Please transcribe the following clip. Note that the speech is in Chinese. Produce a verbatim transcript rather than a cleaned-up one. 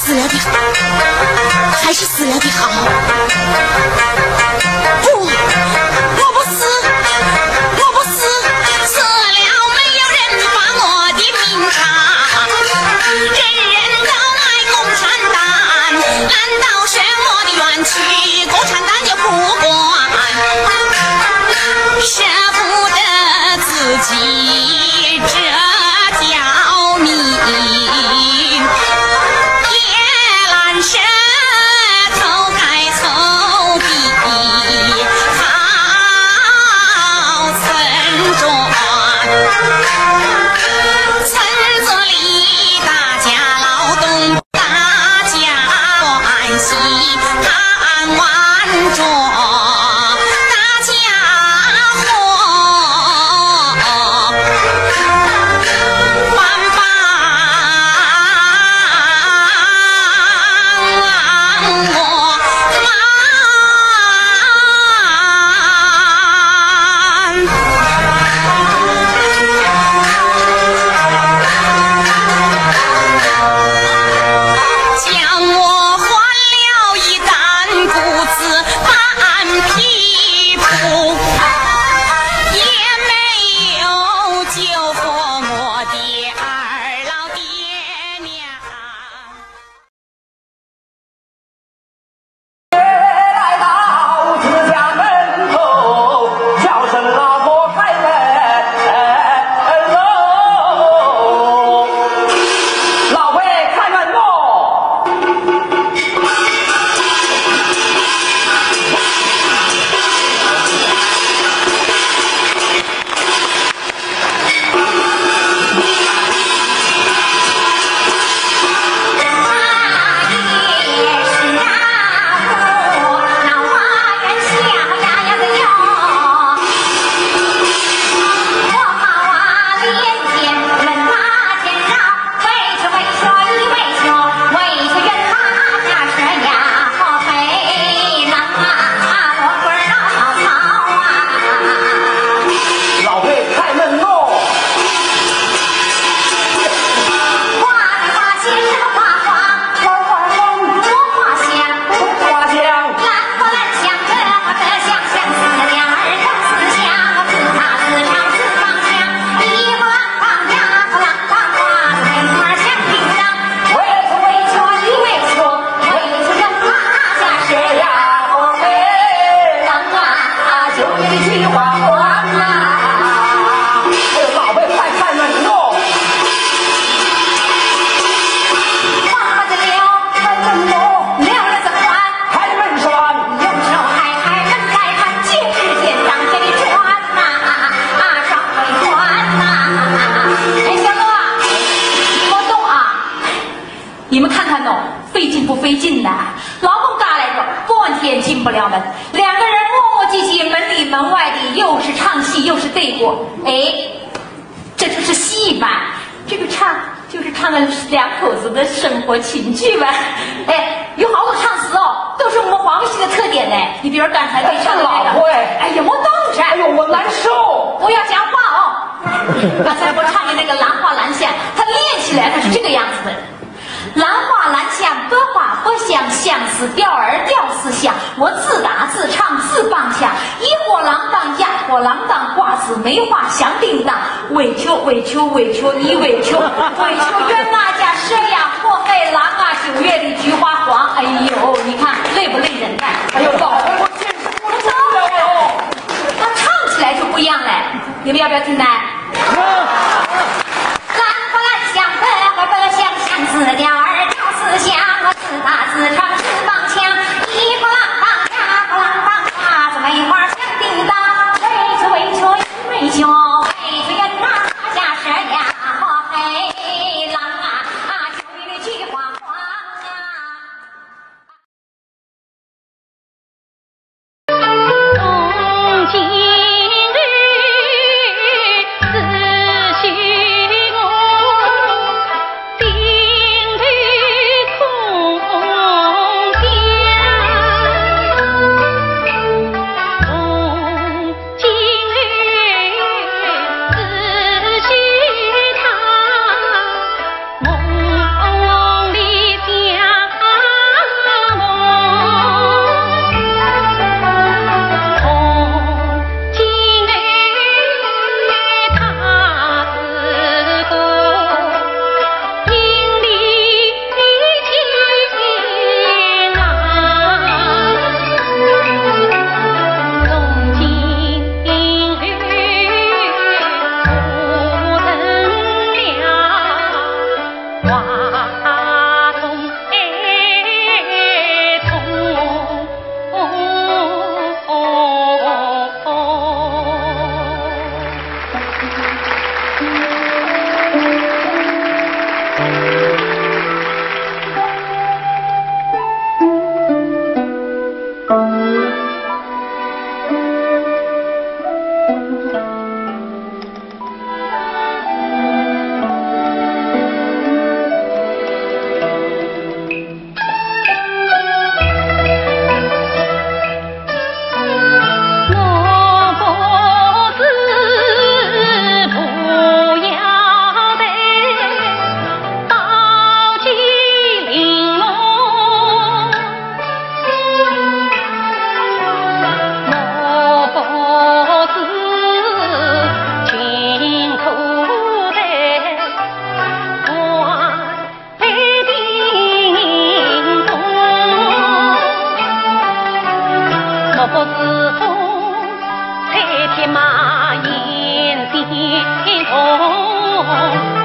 死了的好，还是死了的好。不，我不死，我不死，死了没有人把我的命偿。人人都爱共产党，难道是我的冤屈共产党就不管？舍不得自己这条命。舌头盖头比好村庄，村子里大家劳动，大家关系谈完庄。 情趣呗，哎，有好多唱词哦，都是我们黄系的特点呢。你比如刚才对唱的那个，哎呀，我等着， 哎呦，我难受， 不要讲话哦。刚才我唱的那个兰花兰香，它练起来它是这个样子的。兰花兰香，百花百香，相思调儿调思乡。我自打自唱自帮腔，一货郎当压货郎当，瓜子梅花响叮当。委求委求委求你委求，委求冤哪家蛇呀，祸害郎啊，九月里菊花黄。哎呦，你看累不累人呢？ 哎呦，老婆，我坚持不了了。 那唱起来就不一样了，你们要不要听呢？兰花兰香，百花百香，相思调儿调思乡。我自打自唱自帮腔，一波浪当呀波浪当，花子梅花响叮当。委求委求委求委求冤哪家蛇呀，祸害郎啊，九月里菊花黄啊。 从今日思马眼睛痛。